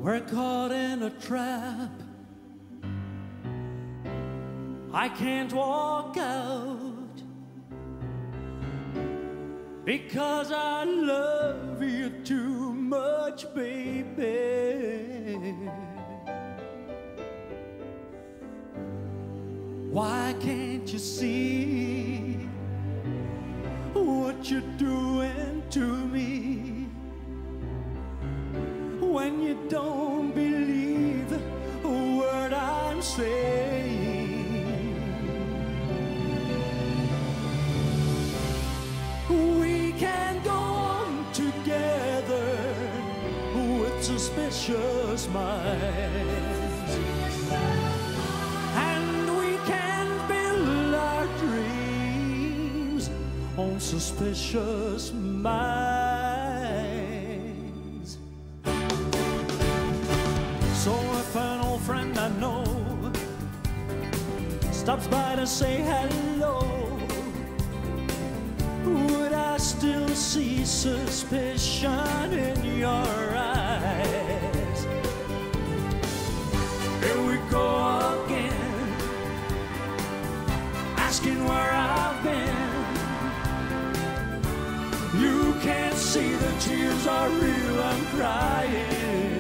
We're caught in a trap. I can't walk out because I love you too much, baby. Why can't you see what you're doing to me? When you don't believe a word I'm saying, we can go on together with suspicious minds, and we can build our dreams on suspicious minds. So if an old friend I know stops by to say hello, would I still see suspicion in your eyes? Here we go again, asking where I've been. You can't see the tears are real, I'm crying.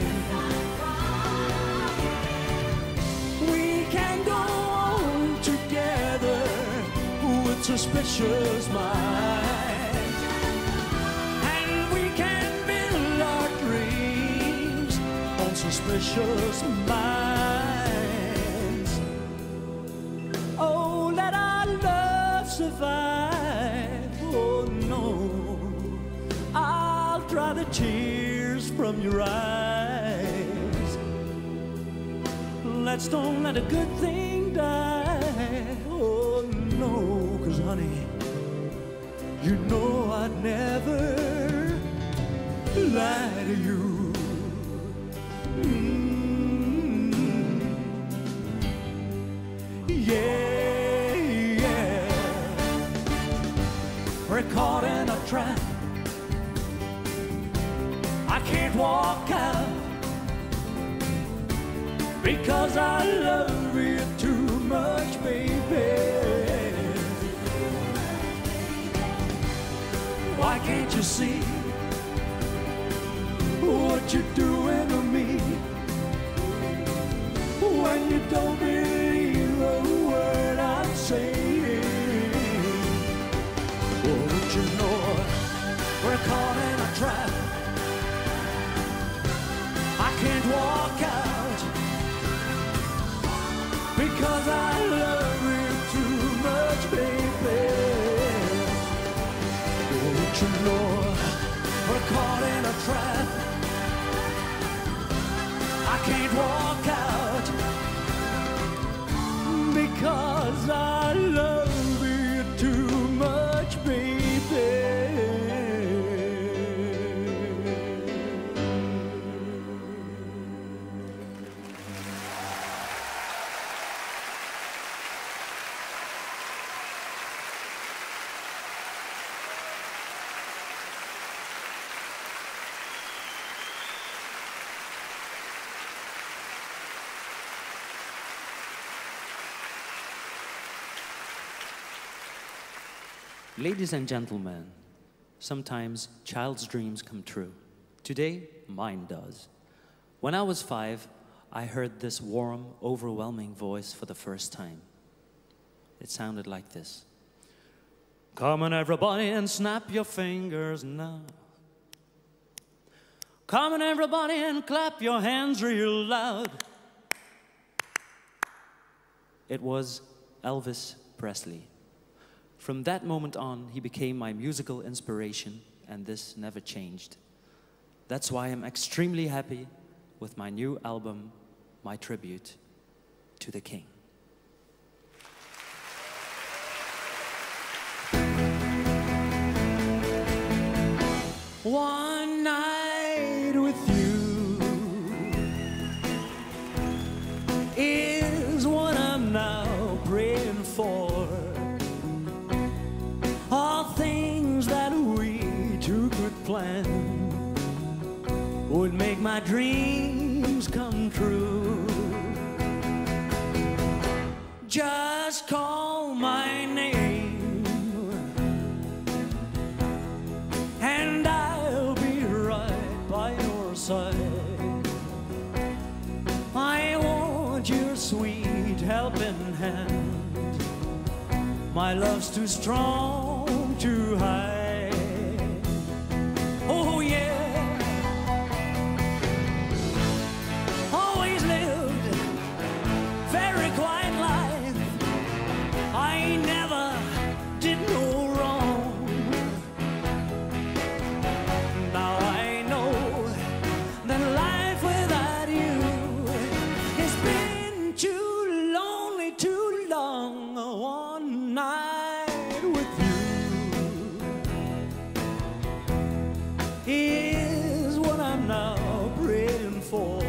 Suspicious minds, and we can build our dreams on suspicious minds. Oh, let our love survive. Oh no, I'll dry the tears from your eyes. Let's don't let a good thing die. Oh no. 'Cause honey, you know I'd never lie to you. Yeah, yeah. We're caught in a trap. I can't walk out because I love you too much, baby. Why can't you see what you're doing to me? When you don't believe a word I'm saying. Oh, don't you know we're caught in a trap? I can't walk out because I love you too much, baby. Don't you know we're caught in a trap? I can't walk out because I love you too much, baby. Ladies and gentlemen, sometimes child's dreams come true. Today, mine does. When I was 5, I heard this warm, overwhelming voice for the first time. It sounded like this. Come on everybody and snap your fingers now. Come on everybody and clap your hands real loud. It was Elvis Presley. From that moment on, he became my musical inspiration, and this never changed. That's why I'm extremely happy with my new album, my tribute to the King. One night with you is what I'm now praying for. All things that we two could plan would make my dreams come true. Just call my name and I'll be right by your side. I want your sweet helping hand. My love's too strong to hide. Oh yeah, always lived very quiet life. I never did no wrong. Now I know that life without you has been too lonely, too long. One night with you is what I'm now praying for.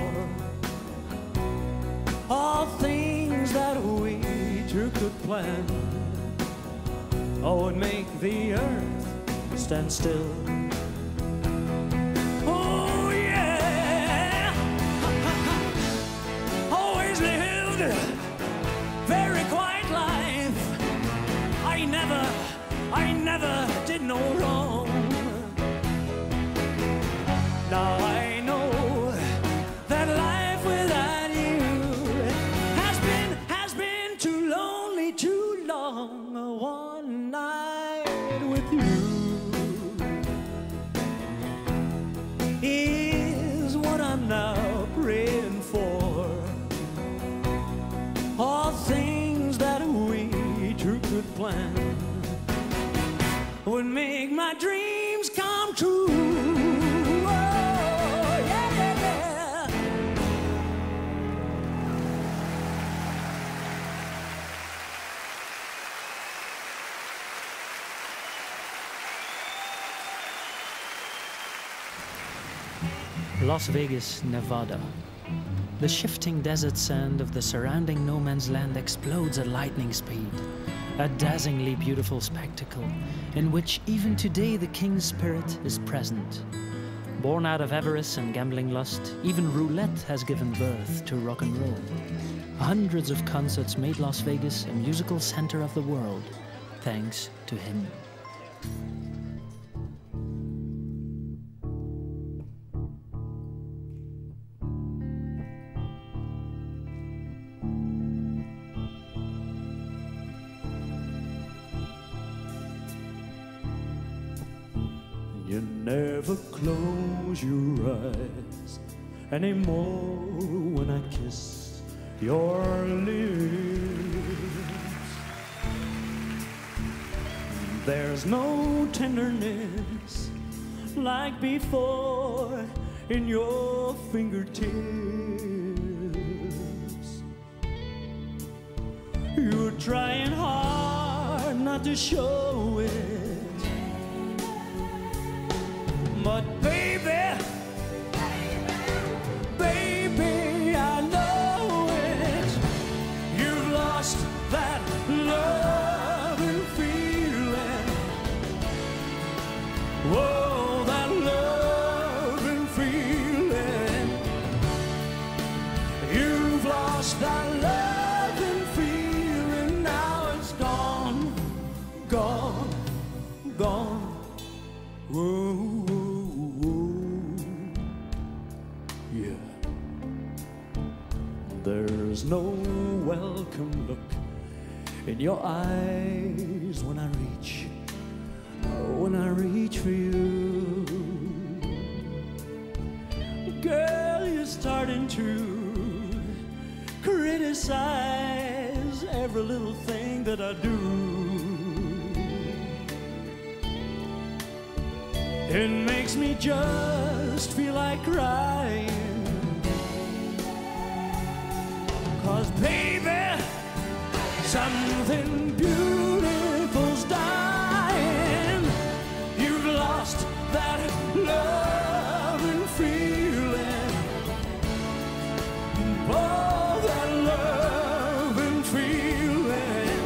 All things that we two could plan, oh, would make the earth stand still. Oh yeah, always lived very quiet life. I never did no wrong. Now I know that life without you has been too lonely, too long. One night with you is what I'm now praying for. All things that we two could plan would make my dreams come true. Oh, yeah, yeah, yeah. Las Vegas, Nevada. The shifting desert sand of the surrounding no man's land explodes at lightning speed. A dazzlingly beautiful spectacle in which even today the king's spirit is present. Born out of avarice and gambling lust, even roulette has given birth to rock and roll. Hundreds of concerts made Las Vegas a musical center of the world, thanks to him. You never close your eyes anymore when I kiss your lips. There's no tenderness like before in your fingertips. You're trying hard not to show it, but baby, baby, I know it. You've lost that love and feeling. Whoa, that love and feeling. You've lost that love and feeling. Now it's gone, gone, gone. Whoa. There's no welcome look in your eyes when I reach for you. Girl, you're starting to criticize every little thing that I do. It makes me just feel like crying. 'Cause baby, something beautiful's dying. You've lost that love and feeling. Oh, that love and feeling.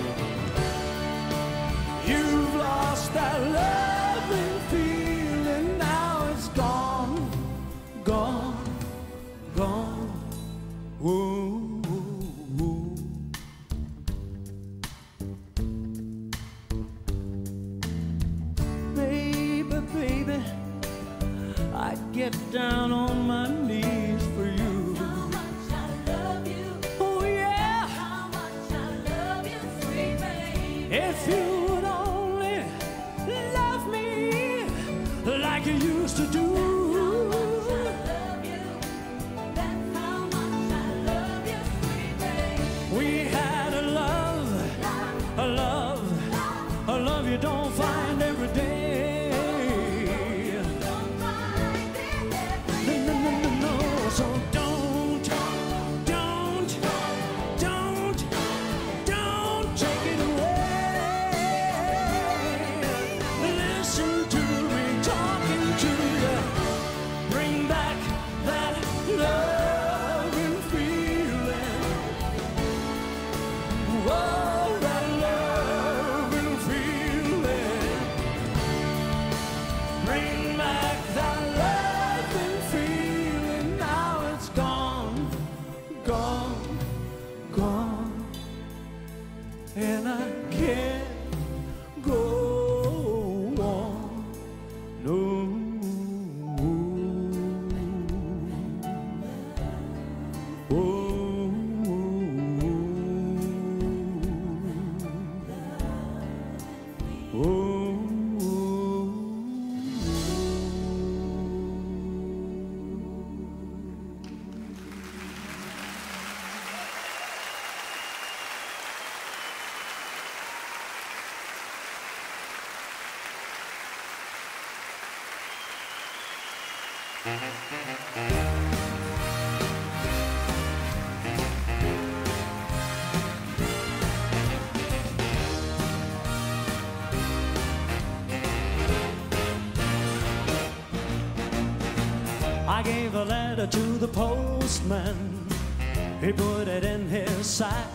You've lost that love and feeling. Now it's gone, gone, gone. down on my knees for you. How much I love you. Oh yeah. How much I love you, sweet baby. If you would only love me like you used to do. You don't find every day. No. So don't take it away. Listen to me talking to you. Bring back that love and feeling. Whoa, that love and feeling. Bring back that love and feeling. Now it's gone, gone, gone, and I can't go on. No. I gave a letter to the postman. He put it in his sack.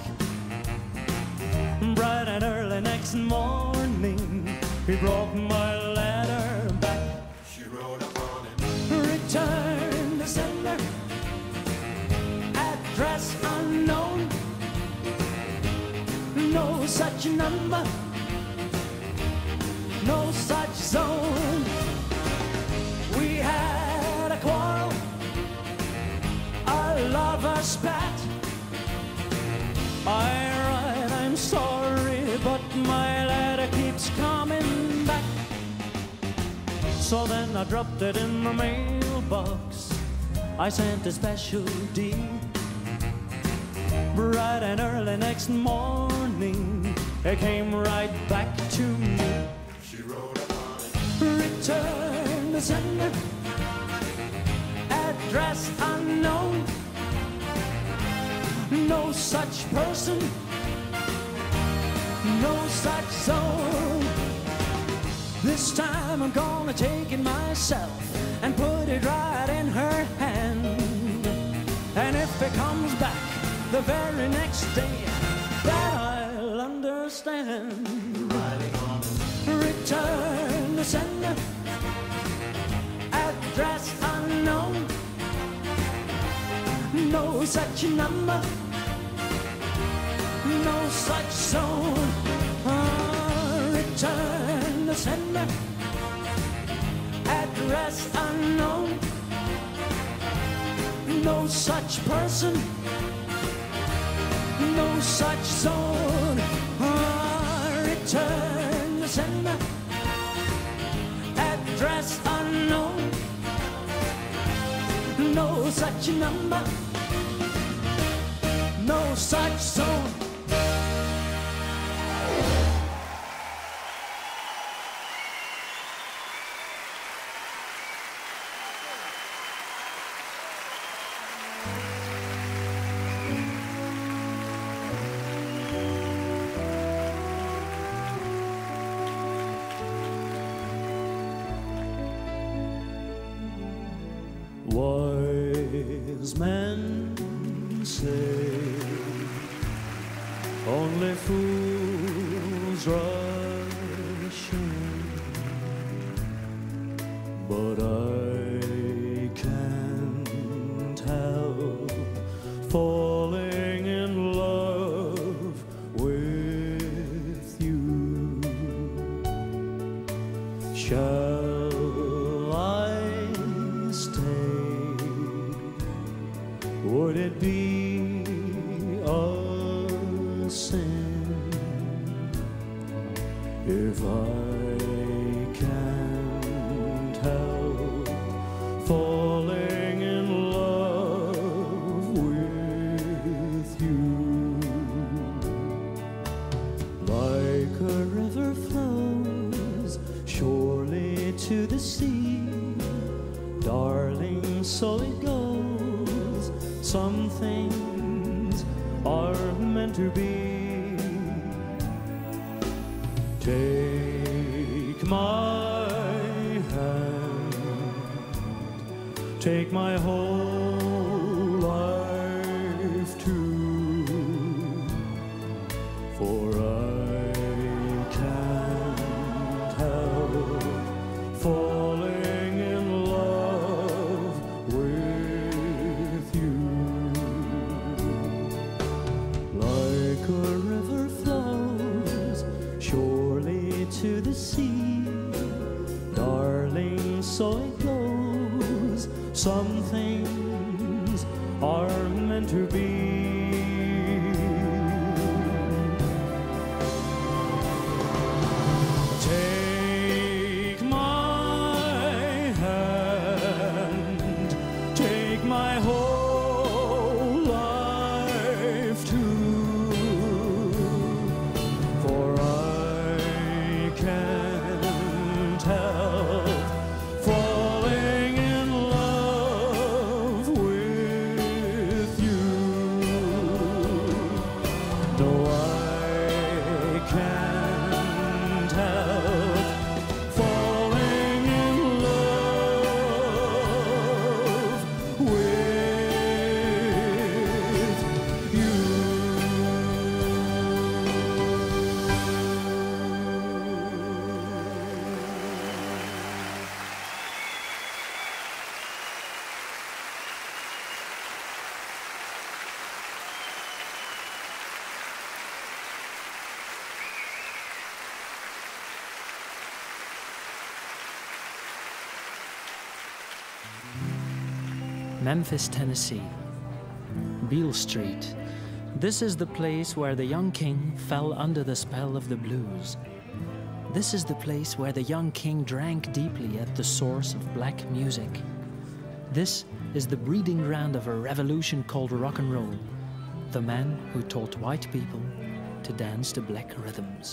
Bright and early next morning, he brought my letter back. She wrote upon it. Return to sender, address unknown. No such number, no such zone. We had a quarrel, a lover's spat. I write, I'm sorry, but my letter keeps coming back. So then I dropped it in the mailbox. I sent a special deed. Bright and early next morning, it came right back to me. She wrote upon it. Return to sender, address unknown. No such person, no such zone. This time I'm gonna take it myself and put it right in her hand. And if it comes back the very next day, that I'll understand. Writing on it. Return to sender, address unknown. No such number, no such zone. Return to sender, address unknown. No such person, no such zone. Return to sender, address unknown. No such number, no such zone. Wise men say only fools rush in, but I can't help falling in love with you. Shall I stay If I can't help falling in love with you, like a river flows surely to the sea, darling, so it goes. Some things are meant to be. Take my hand, take my whole life too, for I can't help falling in love with you. Like a river flows surely to the sea, darling, so it goes. Some things are meant to be. Take my hand, take my whole life too, for I can't help falling in love with you. No, I can't help falling in love with you. Memphis, Tennessee. Beale Street. This is the place where the young king fell under the spell of the blues. This is the place where the young king drank deeply at the source of black music. This is the breeding ground of a revolution called rock and roll, the man who taught white people to dance to black rhythms.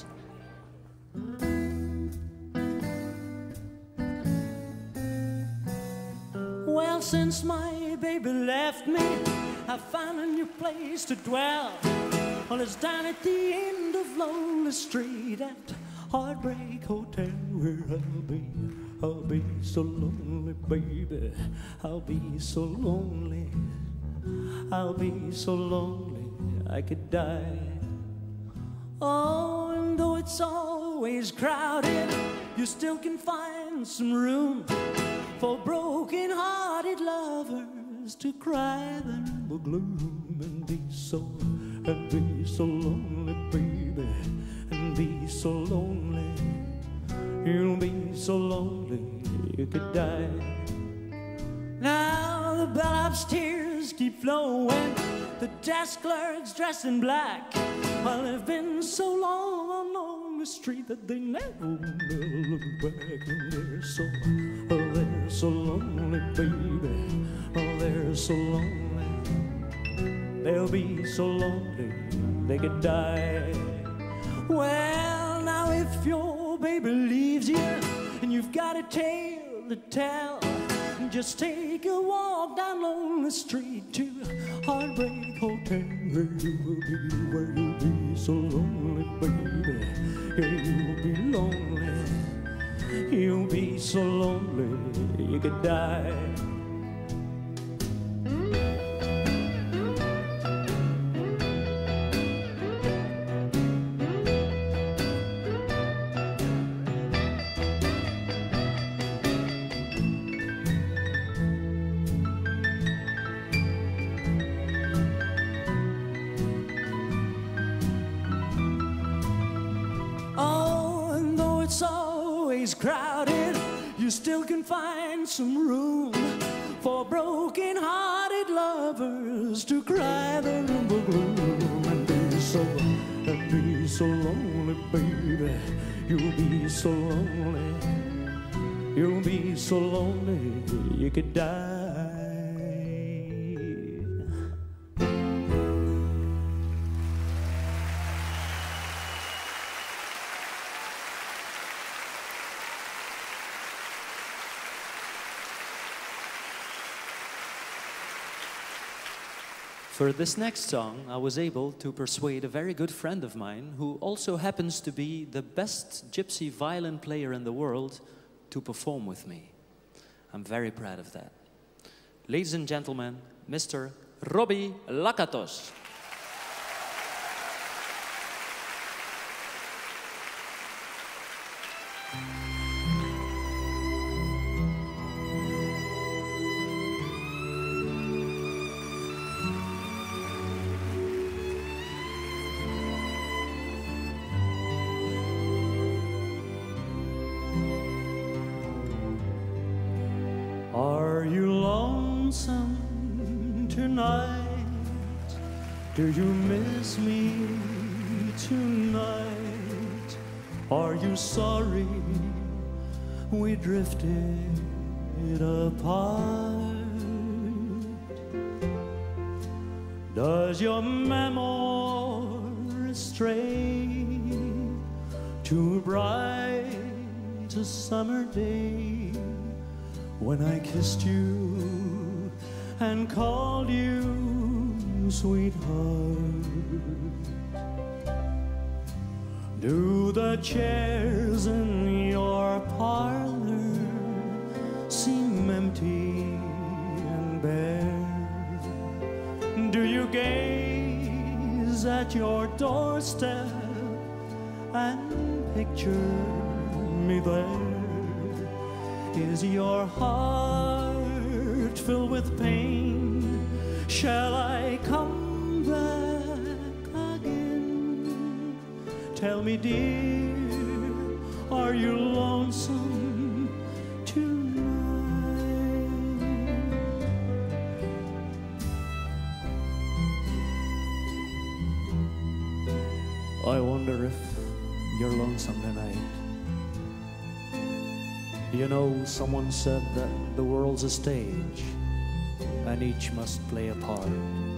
Well, since my baby left me, I found a new place to dwell. Well, it's down at the end of Lonely Street at Heartbreak Hotel, where I'll be so lonely, baby. I'll be so lonely, I'll be so lonely, I could die. Oh, and though it's always crowded, you still can find some room for broken-hearted lovers to cry their number gloom and be so lonely, baby, and be so lonely. You'll be so lonely you could die. Now the bellhop's tears keep flowing, the desk clerks dressed in black. Well, they've been so long on the street that they never look back, and they're so lonely, baby. Oh, they're so lonely. They'll be so lonely they could die. Well, now if your baby leaves you and you've got a tale to tell, just take a walk down Lonely Street to Heartbreak Hotel. Where you'll be so lonely, baby. Yeah, you'll be lonely. You'll be so lonely you could die. Crowded, you still can find some room for broken-hearted lovers to cry their number gloom and be so lonely, baby. You'll be so lonely. You'll be so lonely you could die. For this next song, I was able to persuade a very good friend of mine, who also happens to be the best gypsy violin player in the world, to perform with me. I'm very proud of that. Ladies and gentlemen, Mr. Robbie Lakatos. Are you lonesome tonight? Do you miss me tonight? Are you sorry we drifted apart? Does your memory stray to a bright summer day when I kissed you and called you sweetheart? Do the chairs in your parlor seem empty and bare? Do you gaze at your doorstep and picture me there? Is your heart filled with pain? Shall I come back again? Tell me, dear, are you lonesome tonight? I wonder if you're lonesome tonight. You know, someone said that the world's a stage and each must play a part.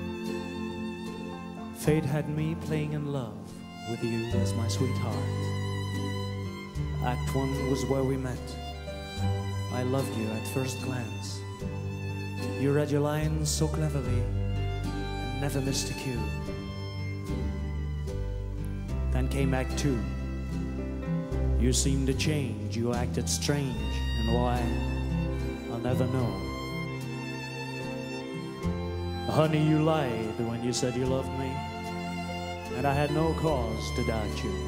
Fate had me playing in love with you as my sweetheart. Act 1 was where we met. I loved you at first glance. You read your lines so cleverly and never missed a cue. Then came Act 2. You seemed to change, you acted strange, and why, I'll never know. Honey, you lied when you said you loved me, and I had no cause to doubt you.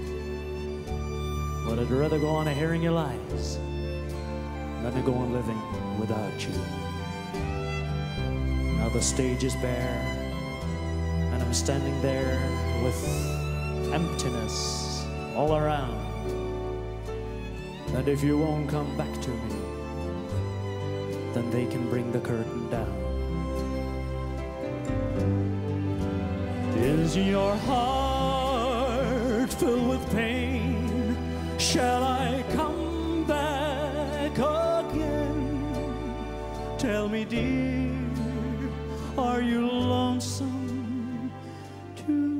But I'd rather go on hearing your lies than to go on living without you. Now the stage is bare, and I'm standing there with emptiness all around. And if you won't come back to me, then they can bring the curtain down. Is your heart filled with pain? Shall I come back again? Tell me, dear, are you lonesome tonight?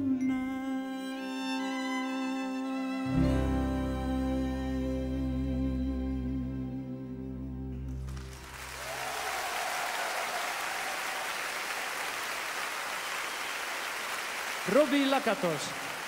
Robbie Lakatos.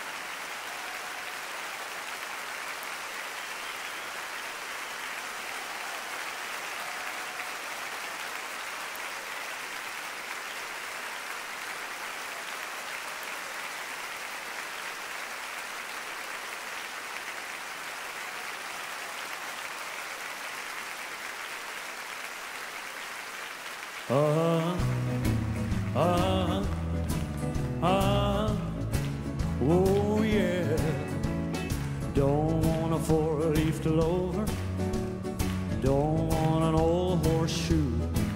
Oh yeah, don't want a four-leaf clover, don't want an old horseshoe.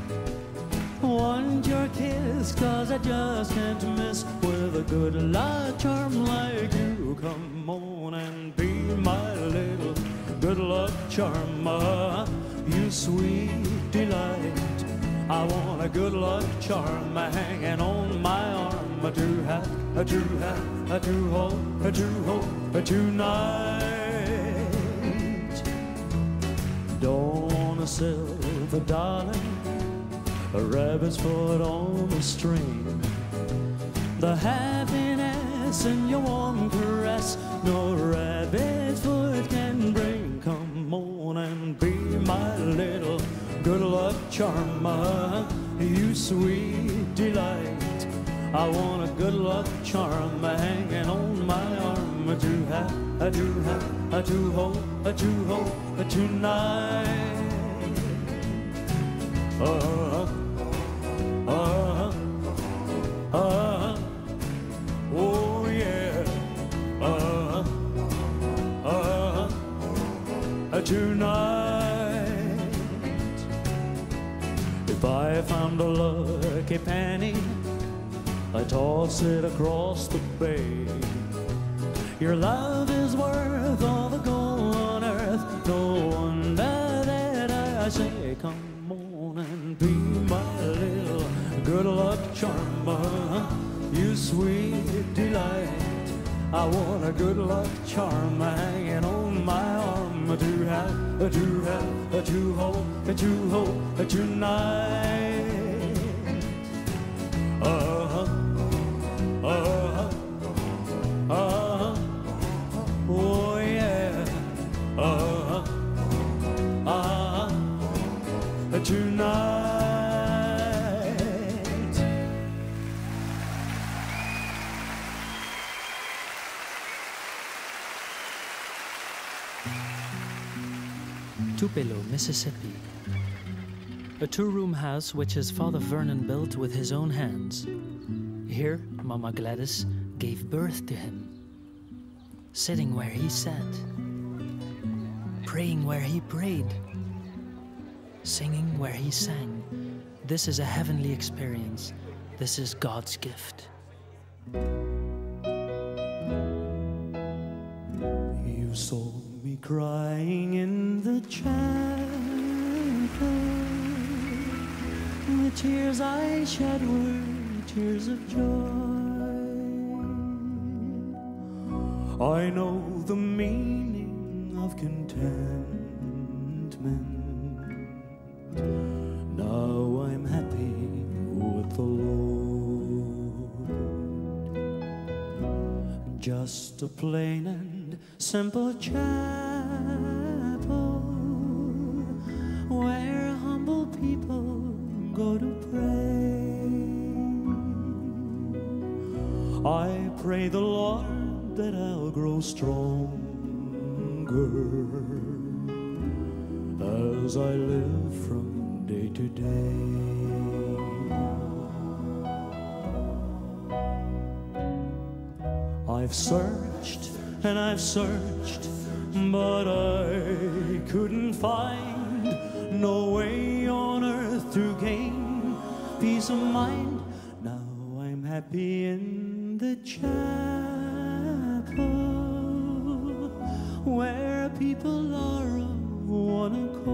Want your kiss, 'cause I just can't miss with a good luck charm like you. come on and be my little good luck charm. You sweet delight, I want a good luck charm hanging on my arm. A true hat, a true hat, a true hope, a true hope, a true night. Dawn a silver darling, a rabbit's foot on the string. The happiness in your warm caress, no rabbit's foot can bring. Come on and be my little good luck charm. You sweet delight, I want a good luck charm hanging on my arm. A true hat, a true hat, a true hope, a true hope, a true night. Oh yeah. Tonight, if I found a lucky penny, I toss it across the bay. Your love is worth all the gold on earth. No wonder that I say, come on and be my little good luck charm. You sweet delight, I want a good luck charm hanging on my arm. A true hat, a true hat, a true hope, a true hope, a true night. Oh yeah. A true night. Tupelo, Mississippi. A two-room house which his father Vernon built with his own hands. Here, Mama Gladys gave birth to him. Sitting where he sat, praying where he prayed, singing where he sang. This is a heavenly experience. This is God's gift. You saw me crying in the chapel. The tears I shed were tears of joy. I know the meaning of contentment. Now I'm happy with the Lord. Just a plain and simple chapel where humble people go to pray. I pray the Lord that I'll grow stronger as I live from day to day. I've searched and I've searched, but I couldn't find no way on earth to gain peace of mind. Now I'm happy in the chapel where people are of one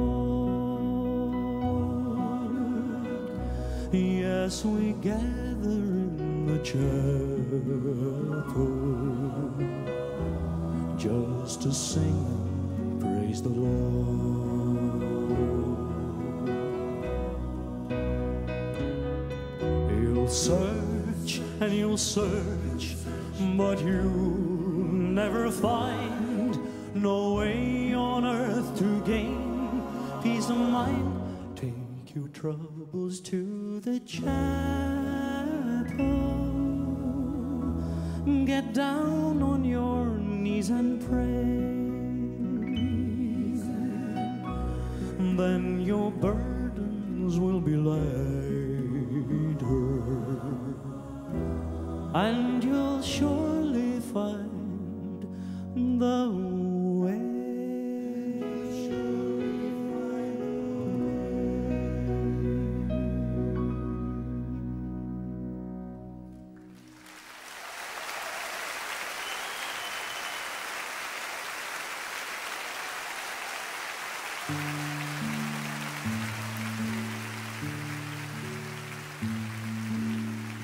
accord. Yes, we gather in the chapel just to sing and praise the Lord. You'll search and you'll search, but you'll never find no way on earth to gain peace of mind. Take your troubles to the chapel. Get down on your knees and pray. Then your burdens will be lighter, and you'll surely find the way.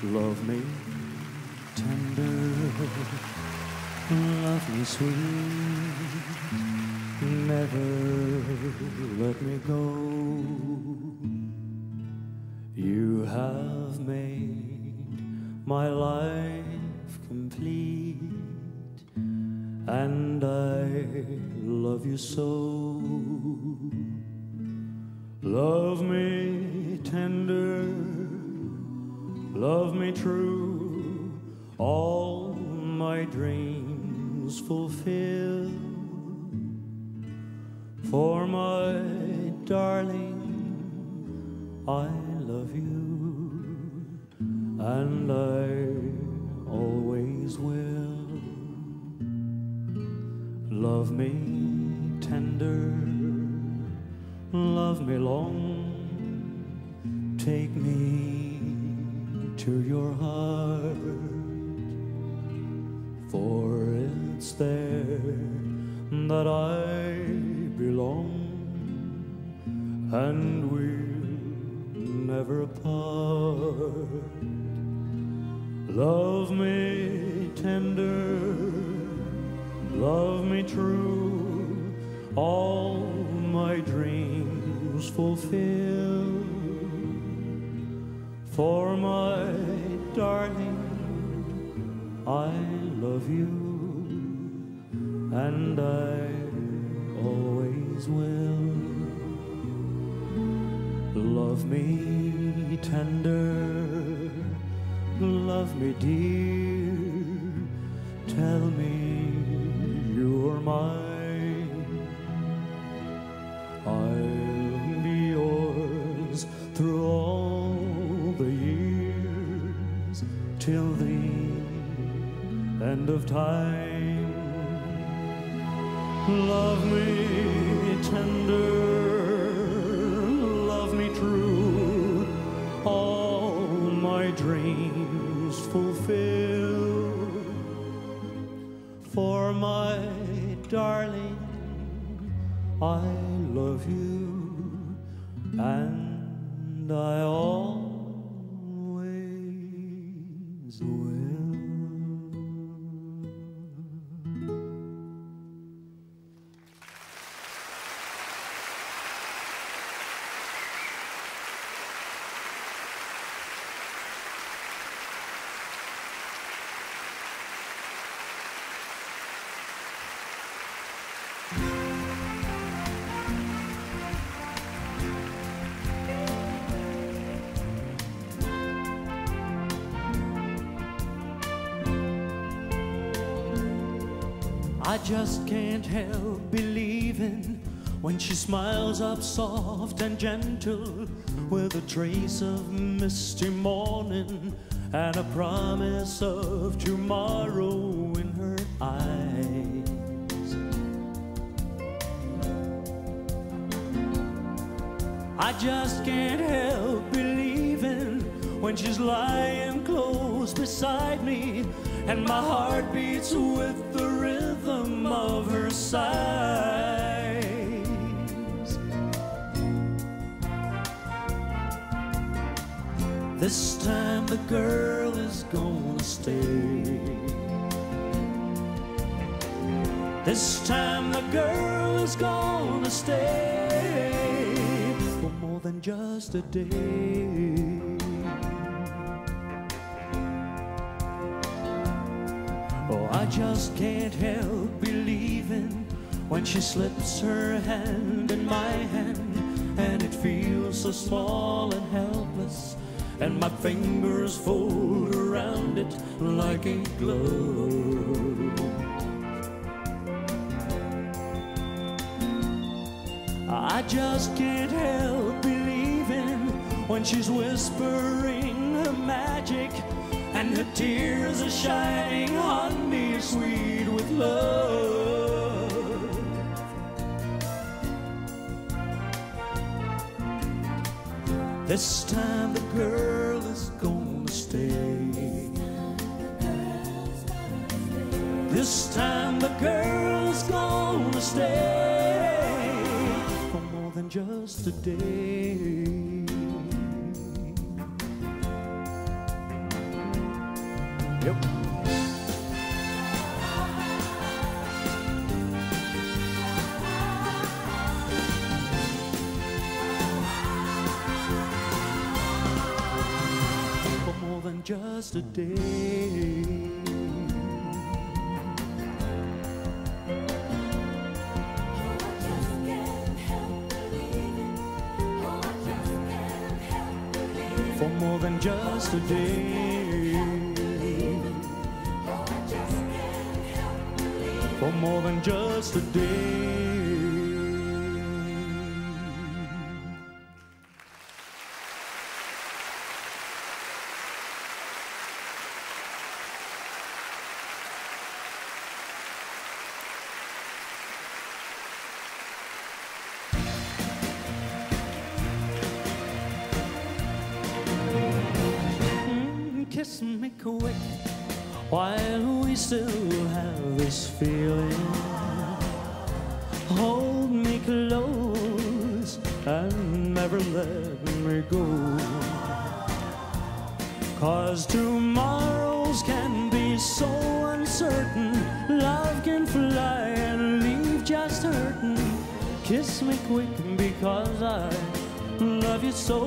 Love me tender, love me sweet, never let me go. You have made my life complete, and I love you so. Love me tender, love me true, all my dreams fulfill. For my darling, I love you, and I always will. Love me tender, love me long, take me to your heart, for it's there that I belong, and we'll never part. Love me tender, love me true, all my dreams fulfill. For my darling, I love you, and I always will. Love me tender, love me dear, tell me you're mine. I'll be yours through all the years, till the end of time. Love me tender, love me true, all my dreams fulfill. For my darling, I love you, and I always will. I just can't help believing when she smiles up soft and gentle, with a trace of misty morning and a promise of tomorrow in her eyes. I just can't help believing when she's lying close beside me, and my heart beats with the rhythm of her sighs. This time the girl is gonna stay. This time the girl is gonna stay for more than just a day. Oh, I just can't help believing when she slips her hand in my hand, and it feels so small and helpless, and my fingers fold around it like a glove. I just can't help believing when she's whispering her magic, and her tears are shining honey sweet with love. This time the girl is gonna stay. This time the girl is gonna stay for more than just a day. Yep. For more than just a day. For more than just a day. For more than just a day. Kiss me quick while we still have this feeling. Hold me close and never let me go. 'Cause tomorrows can be so uncertain. Love can fly and leave just hurting. Kiss me quick because I love you so.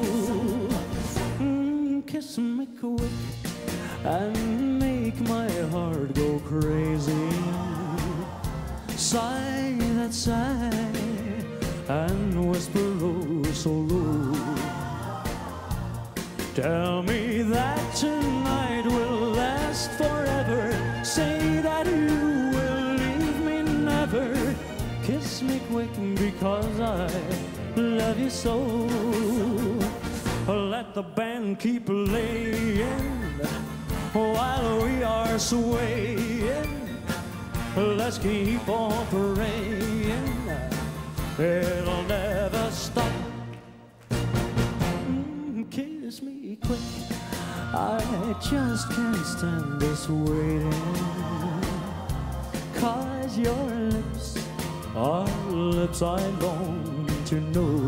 Kiss me quick and make my heart go crazy. Sigh that sigh and whisper oh so low. Tell me that tonight will last forever. Say that you will leave me never. Kiss me quick because I love you so. Let the band keep playing while we are swaying. Let's keep on praying. It'll never stop. Kiss me quick. I just can't stand this waiting. 'Cause your lips are lips I long to know.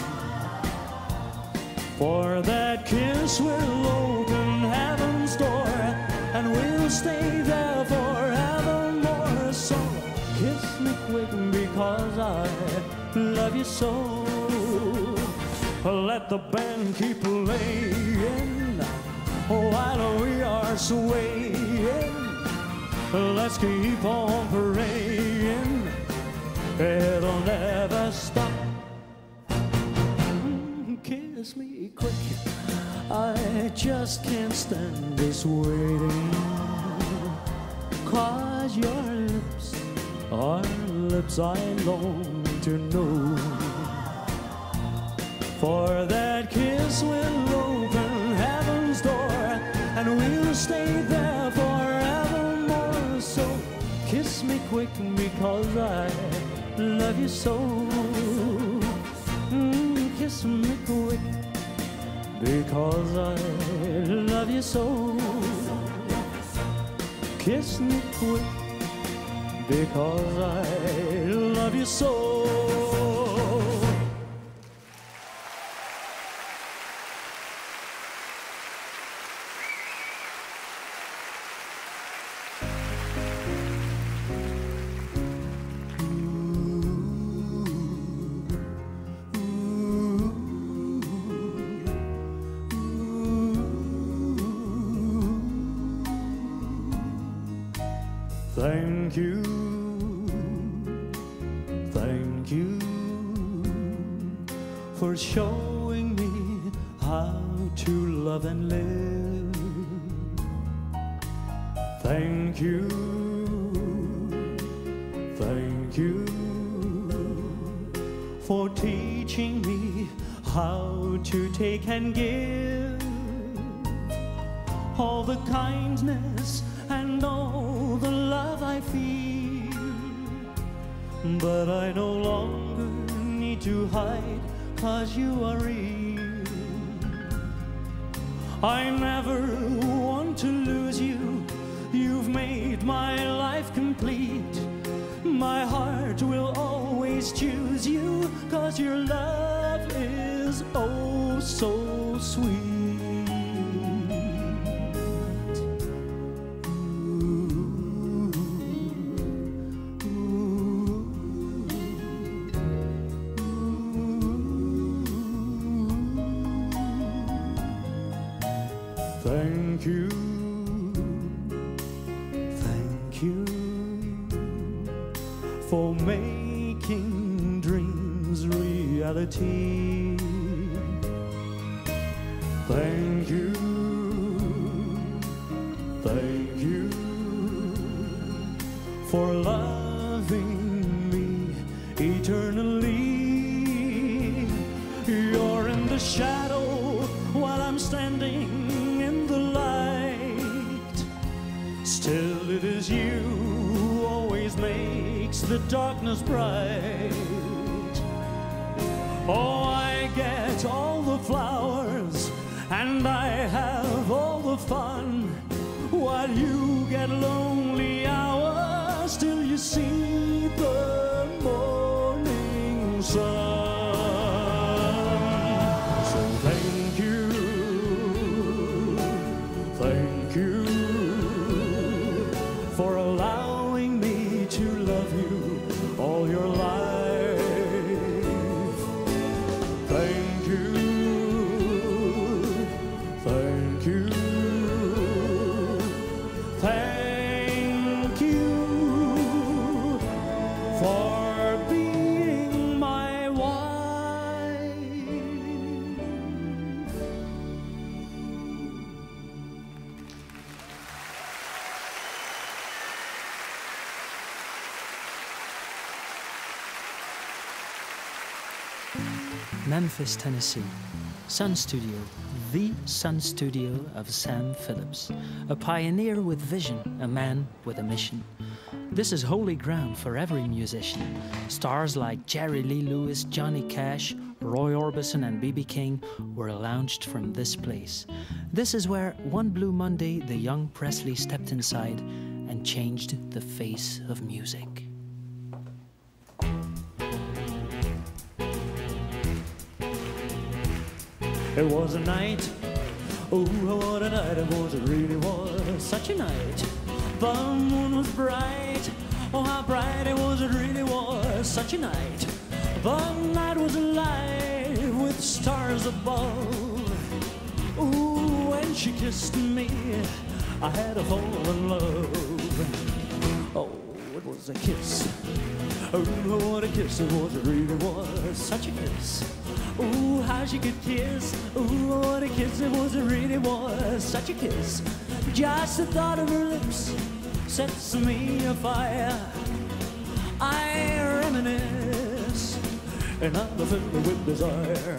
For that kiss will open heaven's door, and we'll stay there forevermore. So kiss me quick because I love you so. Let the band keep playing while we are swaying. Let's keep on praying. It'll never stop. Kiss me quick, I just can't stand this waiting. 'Cause your lips are lips I long to know. For that kiss will open heaven's door, and we'll stay there forevermore. So kiss me quick because I love you so. Kiss me quick because I love you so. Kiss me quick because I love you so. Thank you for showing me how to love and live. Thank you for teaching me how to take and give. All the kindness and all the love I feel, but I no longer need to hide, 'cause you are real. I never want to lose you. You've made my life complete. My heart will always choose you, 'cause your love is oh so sweet. Thank you, thank you for making dreams reality. Thank you, thank you for loving me eternally. You're in the shadow while I'm standing in the light. Still it is you who always makes the darkness bright. Oh, I get all the flowers and I have all the fun, while you get lonely hours till you see the morning sun. So thank you for allowing me to love you all your life. Thank you, thank you, thank you for being my wife. Memphis, Tennessee. Sun Studio, the Sun Studio of Sam Phillips. A pioneer with vision, a man with a mission. This is holy ground for every musician. Stars like Jerry Lee Lewis, Johnny Cash, Roy Orbison and B.B. King were launched from this place. This is where one Blue Monday the young Presley stepped inside and changed the face of music. It was a night, oh what a night it was, it really was such a night. The moon was bright, oh how bright it was, it really was such a night. The night was alive with stars above. Ooh, when she kissed me, I had to fall in love. Oh, it was a kiss, oh what a kiss it was, it really was such a kiss. Ooh, how she could kiss. Ooh, what a kiss it was, it really was such a kiss. Just the thought of her lips sets me afire. I reminisce and I'm filled with desire.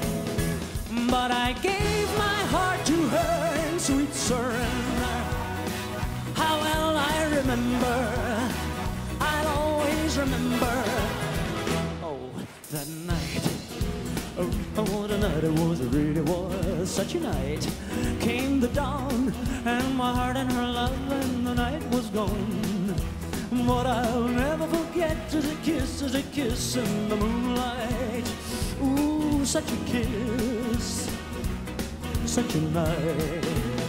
But I gave my heart to her in sweet surrender. How well I remember, I'll always remember. Oh, that night. Oh, what a night it was, it really was such a night. Came the dawn, and my heart and her love, and the night was gone. What I'll never forget is a kiss in the moonlight. Ooh, such a kiss, such a night.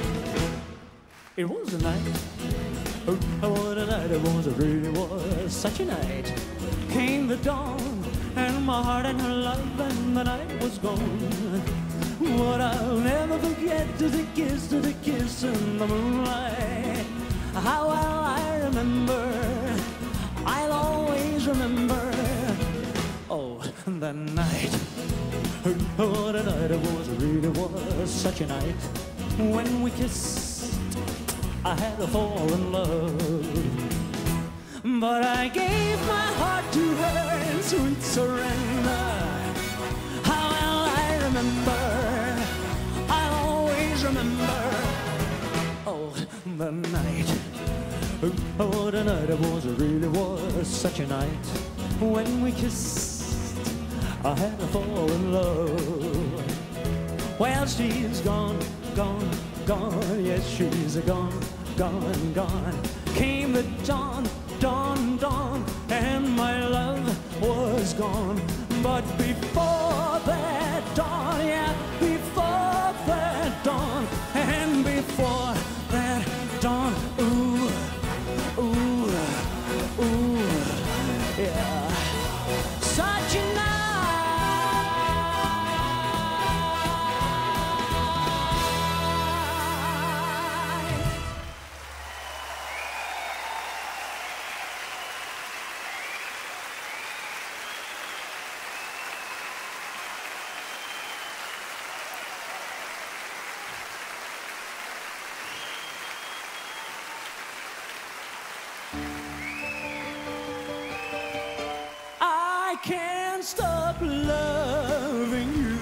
It was a night, oh, what a night it was, it really was such a night. Came the dawn, and my heart and her love, and the night was gone. What I'll never forget is a kiss in the moonlight. How well I remember, I'll always remember. Oh, that night, oh, what a night it was, it really was such a night. When we kissed, I had to fall in love. But I gave my heart to her in sweet surrender. How well I remember, I'll always remember. Oh, the night, oh, what a night it was, it really was such a night. When we kissed, I had to fall in love. Well, she's gone, gone, gone, yes, she's gone, gone, gone. Came the dawn, dawn, dawn, and my love was gone. But before that dawn, yeah, before that dawn, and before that dawn, ooh, ooh, ooh, yeah, such a night. can't stop loving you.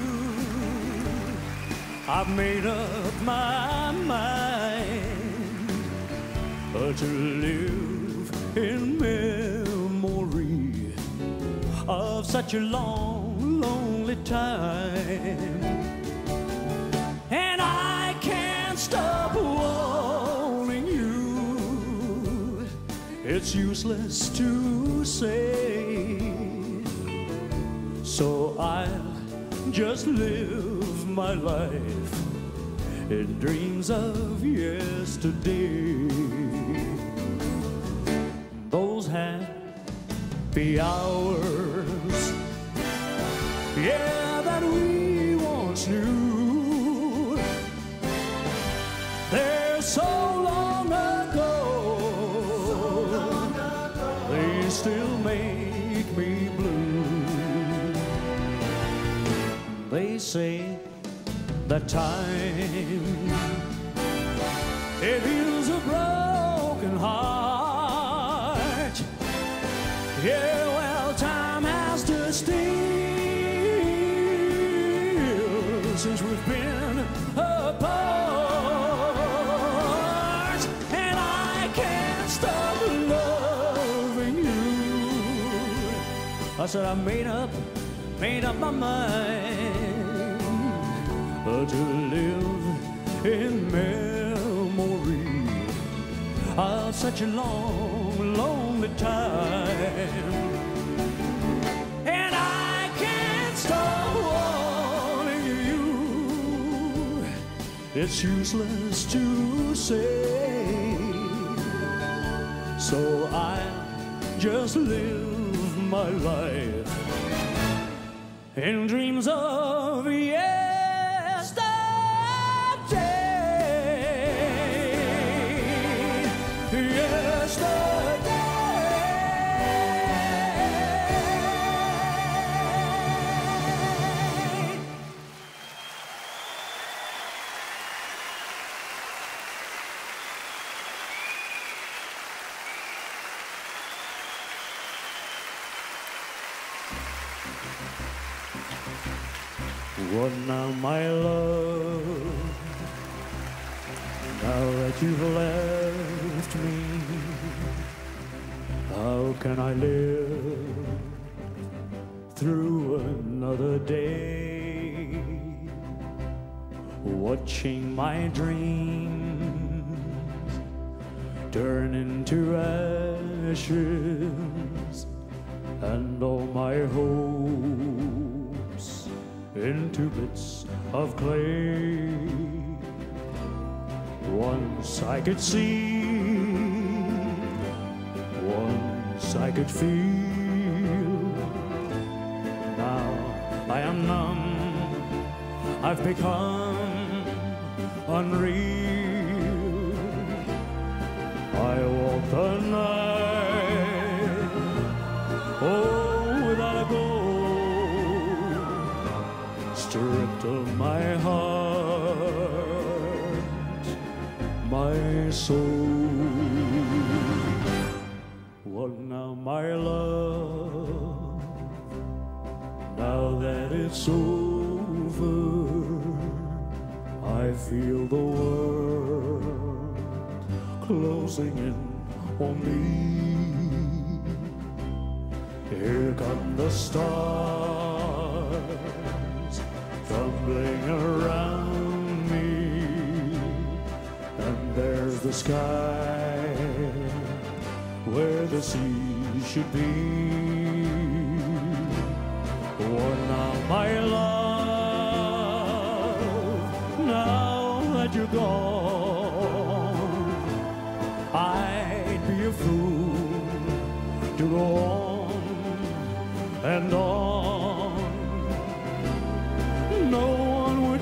I've made up my mind to live in memory of such a long, lonely time. And I can't stop wanting you. It's useless to say, so I'll just live my life in dreams of yesterday. Those happy hours, yeah, that we once knew, they're so long ago, they still make me blue. They say that time, it heals a broken heart. Yeah, well, time has to steal since we've been apart. And I can't stop loving you. I said I made up my mind to live in memory of such a long, lonely time. And I can't stop wanting you. It's useless to say, so I'll just live my life in dreams of yesterday. What now, my love, now that you've left me, how can I live through another day, watching my dreams turn into ashes and all my hopes into bits of clay. Once I could see, once I could feel. Now I am numb, I've become unreal. I walk the night, oh, without a goal, stripped of my heart, my soul. What now, my love, now that it's over, I feel the world closing in on me. Here come the stars tumbling around me, and there's the sky where the sea should be. Oh, now, my love, now that you're gone, I'd be a fool to go on and on. No one would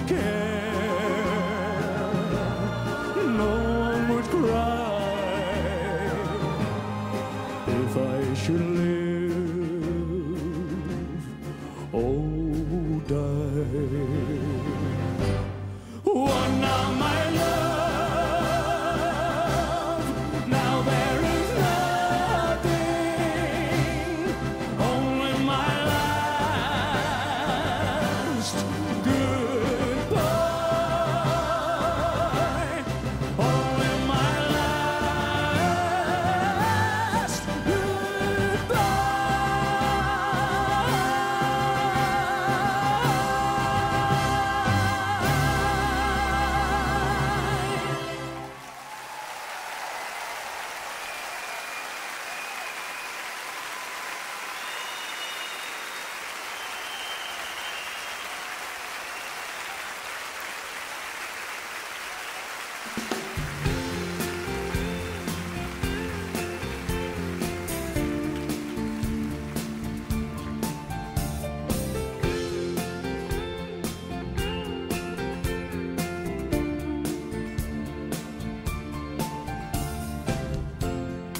care, no one would cry if I should live or die. Oh, now, my love, now there is nothing, only my life.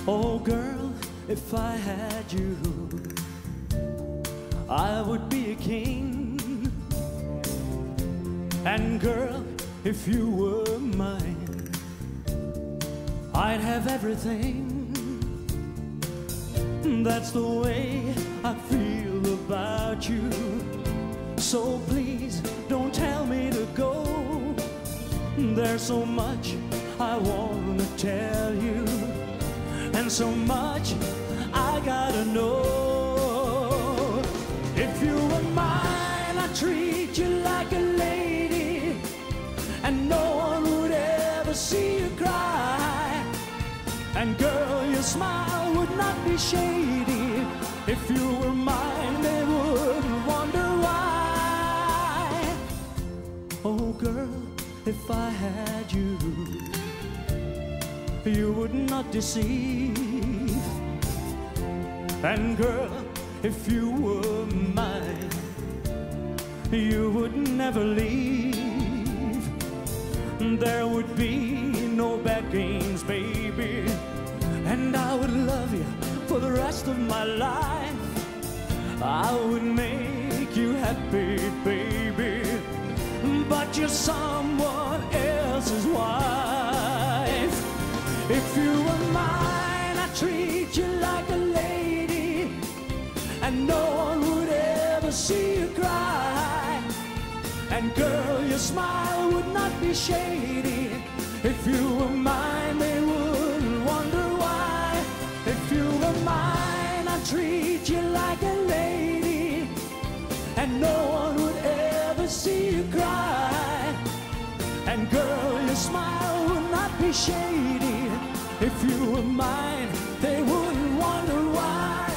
Oh girl, if I had you, I would be a king. And girl, if you were mine, I'd have everything. That's the way I feel about you. So please don't tell me to go. There's so much I want to tell you, and so much I gotta know. If you were mine, I'd treat you like a lady, and no one would ever see you cry. And girl, your smile would not be shady. If you were mine, they wouldn't wonder why. Oh girl, if I had you, you would not deceive. And girl, if you were mine, you would never leave. There would be no bad games, baby, and I would love you for the rest of my life. I would make you happy, baby, but you're someone else's wife. If you were mine, I'd treat you like a lady, and no one would ever see you cry. And girl, your smile would not be shady. If you were mine, they wouldn't wonder why. If you were mine, I'd treat you like a lady, and no one would ever see you cry. And girl, your smile would not be shady. If you were mine, they wouldn't wonder why.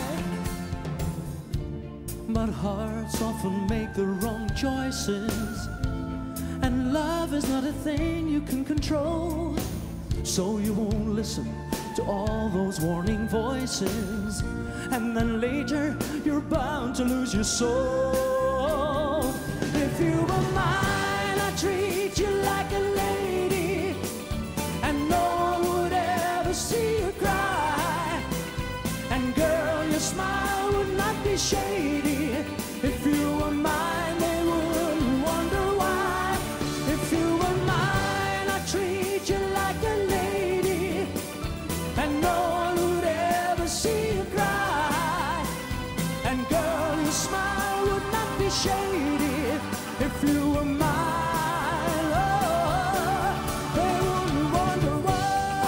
But hearts often make the wrong choices, and love is not a thing you can control. So you won't listen to all those warning voices, and then later you're bound to lose your soul. If you were mine, I'd treat you like a lady, and no one would ever see you cry. And girl, your smile would not be shady. If you were mine, they wouldn't wonder why. If you were mine, I'd treat you like a lady, and no one would ever see you cry. And girl, your smile would not be shady. If you were mine, oh, they wouldn't wonder why.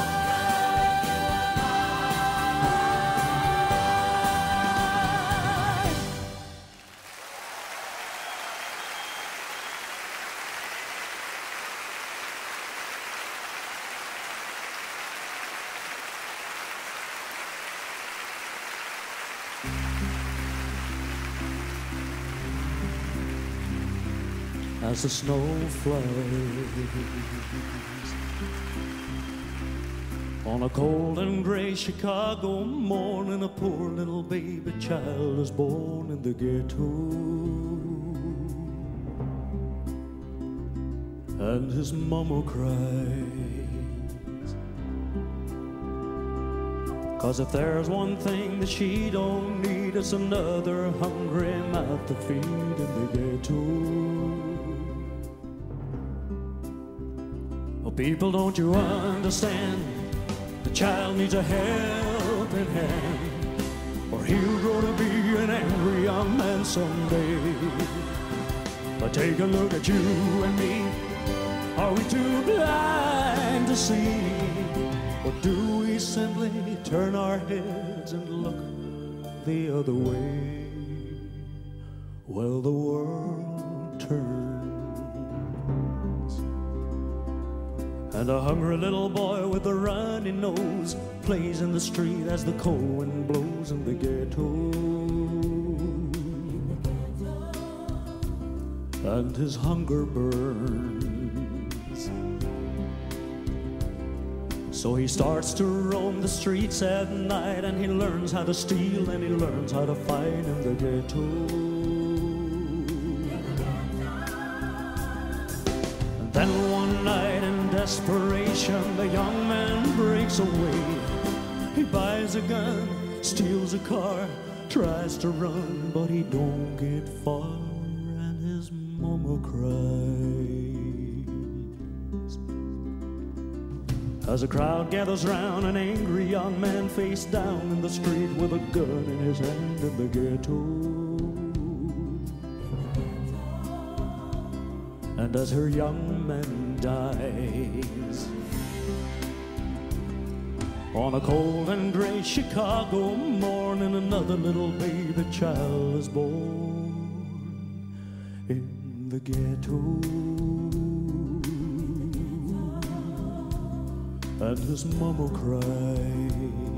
As the snow flies on a cold and gray Chicago morning, a poor little baby child is born in the ghetto, and his mama cries, 'cause if there's one thing that she don't need, it's another hungry mouth to feed in the ghetto. People, don't you understand? The child needs a helping hand, or he'll grow to be an angry young man someday. But take a look at you and me. Are we too blind to see? Or do we simply turn our heads and look the other way? Well, the world turns, and a hungry little boy with a runny nose plays in the street as the cold wind blows in the ghetto. And his hunger burns, so he starts to roam the streets at night, and he learns how to steal, and he learns how to fight in the ghetto. And then one night in desperation, the young man breaks away He buys a gun, steals a car, tries to run, but he don't get far, and his mama cries. As a crowd gathers round an angry young man face down in the street with a gun in his hand in the ghetto. And as her young man dies, on a cold and gray Chicago morning, another little baby child is born in the ghetto. And his mama cries.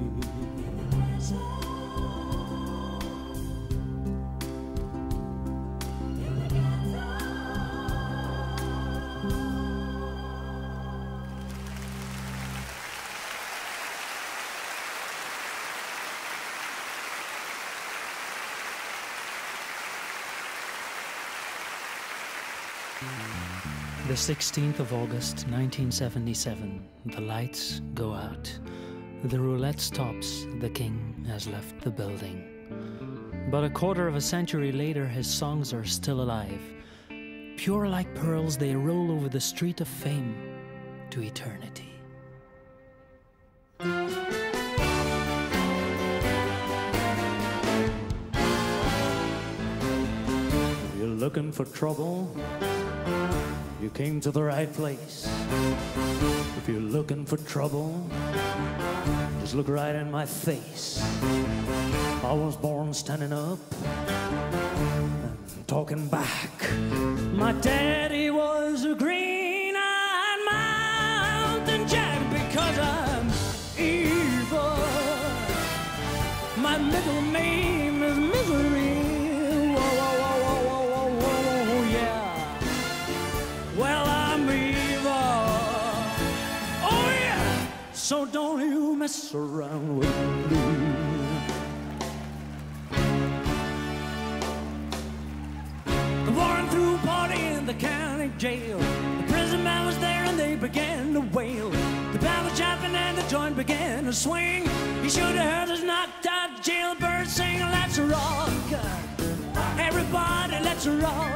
The 16th of August, 1977. The lights go out. The roulette stops. The king has left the building. But a quarter of a century later, his songs are still alive. Pure like pearls, they roll over the street of fame to eternity. You're looking for trouble? You came to the right place. If you're looking for trouble, just look right in my face. I was born standing up and talking back. My daddy was a green-eyed mountain jack because I'm evil. My middle name is Misery. Whoa, whoa, whoa, whoa, whoa, whoa, whoa, yeah. Well, I'm evil. Oh, yeah. So don't you mess around with me. Born through party in the county jail. The prison man was there and they began to wail. The band was jumping and the joint began to swing. You should have heard us knocked out jailbird sing. Let's rock. Everybody, let's rock.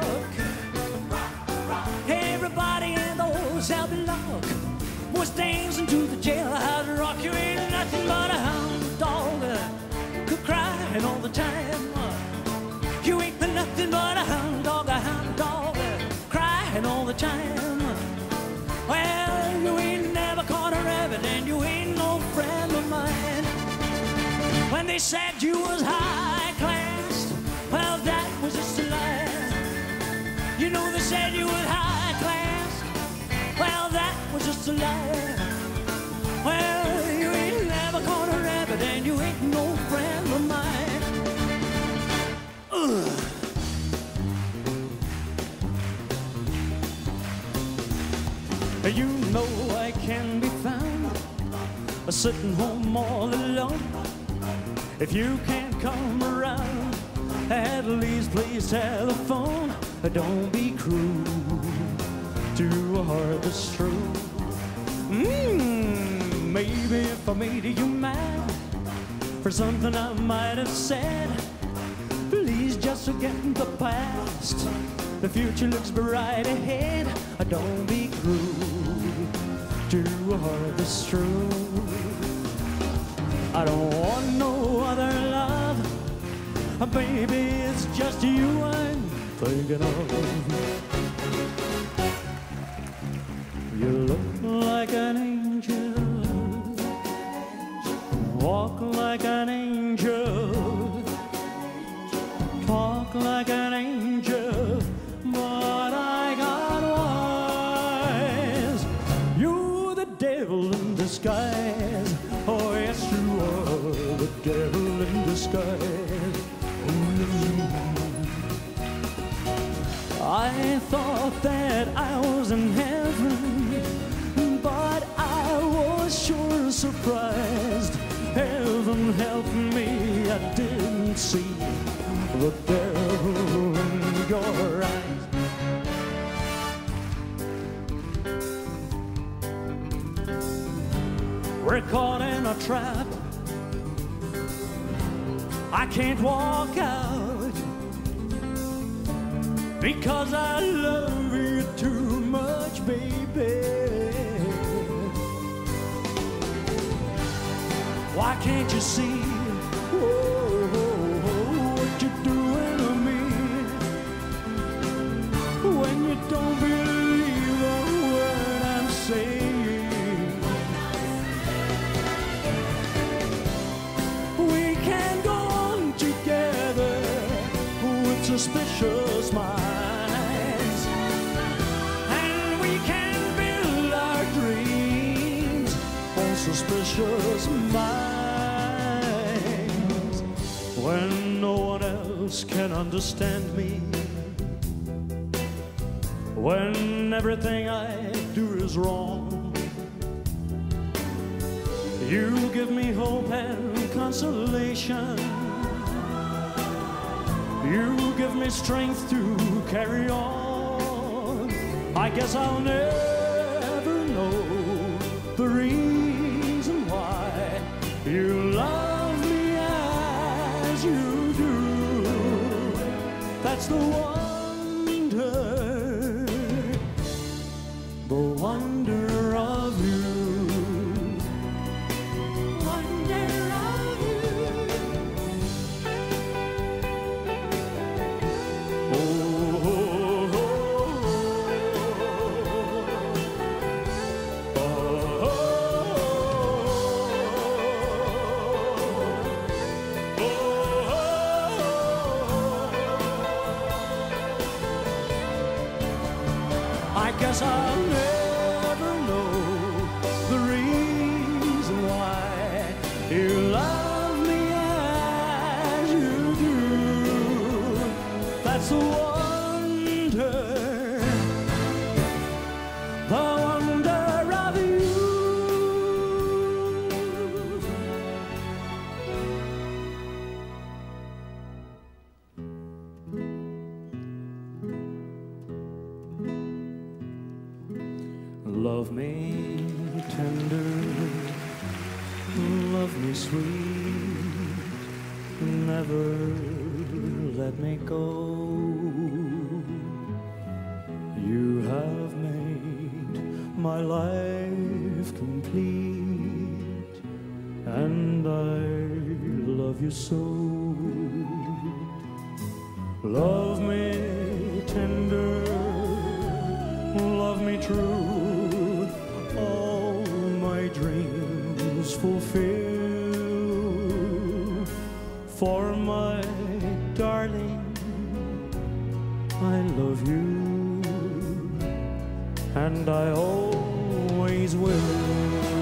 Everybody in the old cell block was dancing to the jailhouse rock. You ain't nothing but a hound dog, could crying all the time. You ain't nothing but a hound dog, crying all the time. Well, you ain't never caught a rabbit and you ain't no friend of mine. When they said you was high class, well, that was just a lie. You know they said you was high class, well, that was just a lie. Well, you ain't never caught a rabbit and you ain't no friend of mine. Ugh. You know I can be found sitting home all alone. If you can't come around, at least please telephone. Don't be cruel to a heart that's true. Maybe if I made you mad for something I might have said, please just forget the past. The future looks bright ahead. Don't be cruel to a heart that's true. I don't want no other love. Baby, it's just you I'm thinking of. You look like an angel, walk like an angel, talk like an angel, but I got wise. You're the devil in disguise. Oh, yes, you are the devil in disguise. I thought that I was in heaven, but I was sure surprised. Heaven help me, I didn't see the devil in your eyes. We're caught in a trap, I can't walk out because I love you too much, baby. Why can't you see what you're doing to me when you don't believe a word I'm saying? We can go on together with suspicious minds, and we can build our dreams on suspicious minds. When no one else can understand me, when everything I do is wrong, you give me hope and consolation. You give me strength to carry on. I guess I'll never know the reason why you love me as you do. That's the wonder of you. Wonder of you. Oh, oh, oh, oh, oh, I guess I'll never know the reason why you love me as you do. That's the wonder of you. Love me tender, love me sweet, never let me go. You have made my life complete, and I love you so. Love me tender, love me true, all my dreams fulfill. For my darling, I love you, and I always will.